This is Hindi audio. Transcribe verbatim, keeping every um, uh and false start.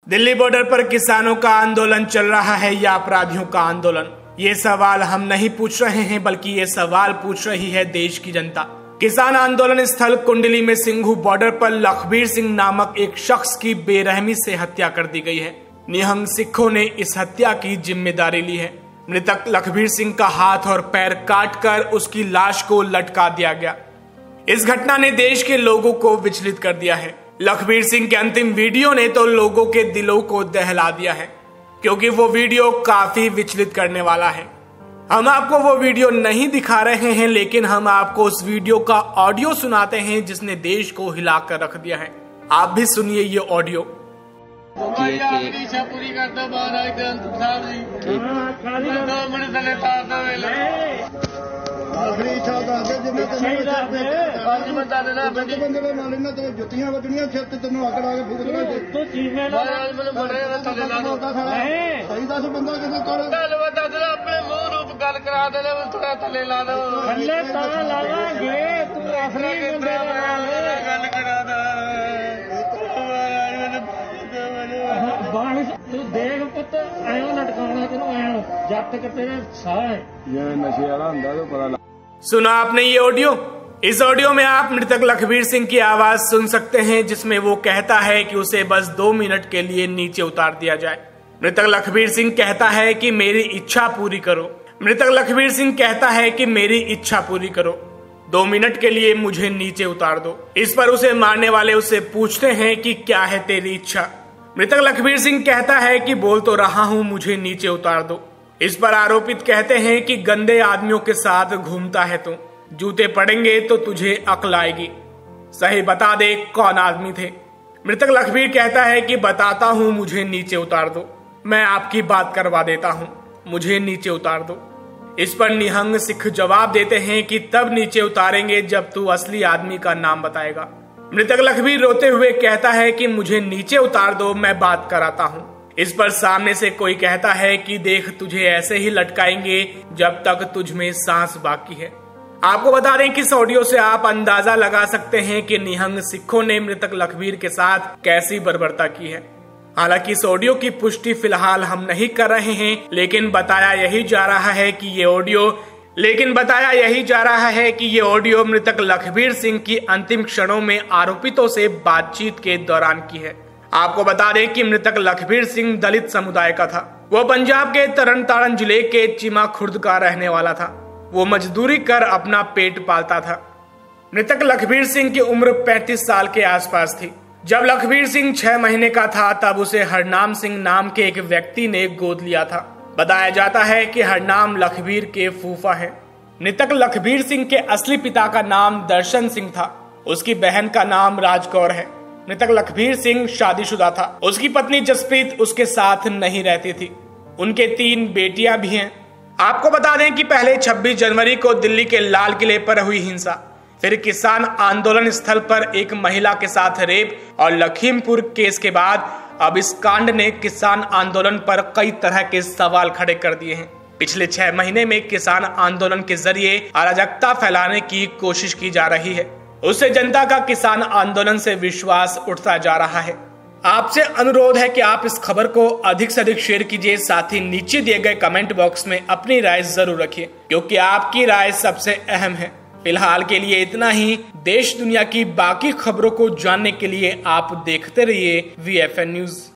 दिल्ली बॉर्डर पर किसानों का आंदोलन चल रहा है या अपराधियों का आंदोलन? ये सवाल हम नहीं पूछ रहे हैं, बल्कि ये सवाल पूछ रही है देश की जनता। किसान आंदोलन स्थल कुंडली में सिंघू बॉर्डर पर लखबीर सिंह नामक एक शख्स की बेरहमी से हत्या कर दी गई है। निहंग सिखों ने इस हत्या की जिम्मेदारी ली है। मृतक लखबीर सिंह का हाथ और पैर काटकर उसकी लाश को लटका दिया गया। इस घटना ने देश के लोगों को विचलित कर दिया है। लखबीर सिंह के अंतिम वीडियो ने तो लोगों के दिलों को दहला दिया है, क्योंकि वो वीडियो काफी विचलित करने वाला है। हम आपको वो वीडियो नहीं दिखा रहे हैं, लेकिन हम आपको उस वीडियो का ऑडियो सुनाते हैं जिसने देश को हिलाकर रख दिया है। आप भी सुनिए ये ऑडियो। पूरी कर दो महाराज ग्रंथ साहब जी, दो मिनट थले तार दो वेले आखिरी इच्छा दस दे जिन्ने पंज बंदा देना पंज बंदे दे नाल इन्हां ते जुत्तियां वजणीਆਂ सिर ते तैਨੂੰ आकड़ आ के फूक देਣਾ तू चीमे ला ਮੈਨੂੰ ਬੜੇ ਥੱਲੇ ਲਾ ਦੋ ਸਹੀ ਦਸ ਬੰਦਾ ਕਿਸੇ ਕੋਲ ਗੱਲ ਬਤਾ ਦੇ ਆਪਣੇ ਮੂੰਹ ਰੂਪ ਗੱਲ ਕਰਾ ਦੇ ਥੋੜਾ ਥੱਲੇ ਲਾ ਦੋ ਥੱਲੇ ਤਾਂ ਲਾ ਲਾਂਗੇ ਤੂੰ ਆਖਰੀ ਬੰਦੇ ਨਾਲ ਗੱਲ ਕਰਾ ਦਾ तू देख पुत ऐं लटकाउणा तेनू ऐं जब तक तेरे साह जिवें नशे वाला हुंदा ते पता लग। सुना आपने ये ऑडियो? इस ऑडियो में आप मृतक लखबीर सिंह की आवाज सुन सकते हैं, जिसमें वो कहता है कि उसे बस दो मिनट के लिए नीचे उतार दिया जाए। मृतक लखबीर सिंह कहता है कि मेरी इच्छा पूरी करो। मृतक लखबीर सिंह कहता है कि मेरी इच्छा पूरी करो, दो मिनट के लिए मुझे नीचे उतार दो। इस पर उसे मारने वाले उससे पूछते हैं कि क्या है तेरी इच्छा। मृतक लखबीर सिंह कहता है कि बोल तो रहा हूं, मुझे नीचे उतार दो। इस पर आरोपित कहते हैं कि गंदे आदमियों के साथ घूमता है तू, जूते पड़ेंगे तो तुझे अक्ल आएगी। सही बता दे कौन आदमी थे। मृतक लखबीर कहता है कि बताता हूं, मुझे नीचे उतार दो, मैं आपकी बात करवा देता हूं, मुझे नीचे उतार दो। इस पर निहंग सिख जवाब देते हैं कि तब नीचे उतारेंगे जब तू असली आदमी का नाम बताएगा। मृतक लखबीर रोते हुए कहता है कि मुझे नीचे उतार दो, मैं बात कराता हूँ। इस पर सामने से कोई कहता है कि देख तुझे ऐसे ही लटकाएंगे जब तक तुझ में सांस बाकी है। आपको बता दें कि इस ऑडियो से आप अंदाजा लगा सकते हैं कि निहंग सिखों ने मृतक लखबीर के साथ कैसी बर्बरता की है। हालांकि इस ऑडियो की पुष्टि फिलहाल हम नहीं कर रहे हैं, लेकिन बताया यही जा रहा है कि ये ऑडियो लेकिन बताया यही जा रहा है कि ये ऑडियो मृतक लखबीर सिंह की अंतिम क्षणों में आरोपितों से बातचीत के दौरान की है। आपको बता दें कि मृतक लखबीर सिंह दलित समुदाय का था। वो पंजाब के तरन तारण जिले के चिमा खुर्द का रहने वाला था। वो मजदूरी कर अपना पेट पालता था। मृतक लखबीर सिंह की उम्र पैंतीस साल के आसपास थी। जब लखबीर सिंह छह महीने का था, तब उसे हरनाम सिंह नाम के एक व्यक्ति ने गोद लिया था। बताया जाता है कि हरनाम लखबीर के फूफा है। मृतक लखबीर सिंह के असली पिता का नाम दर्शन सिंह था। उसकी बहन का नाम राजकौर है। मृतक लखबीर सिंह शादीशुदा था। उसकी पत्नी जसप्रीत उसके साथ नहीं रहती थी। उनके तीन बेटियां भी हैं। आपको बता दें कि पहले छब्बीस जनवरी को दिल्ली के लाल किले पर हुई हिंसा, फिर किसान आंदोलन स्थल पर एक महिला के साथ रेप और लखीमपुर केस के बाद अब इस कांड ने किसान आंदोलन पर कई तरह के सवाल खड़े कर दिए हैं। पिछले छह महीने में किसान आंदोलन के जरिए अराजकता फैलाने की कोशिश की जा रही है। उससे जनता का किसान आंदोलन से विश्वास उठता जा रहा है। आपसे अनुरोध है कि आप इस खबर को अधिक से अधिक शेयर कीजिए। साथ ही नीचे दिए गए कमेंट बॉक्स में अपनी राय जरूर रखिए, क्योंकि आपकी राय सबसे अहम है। फिलहाल के लिए इतना ही। देश दुनिया की बाकी खबरों को जानने के लिए आप देखते रहिए वी एफ एन न्यूज।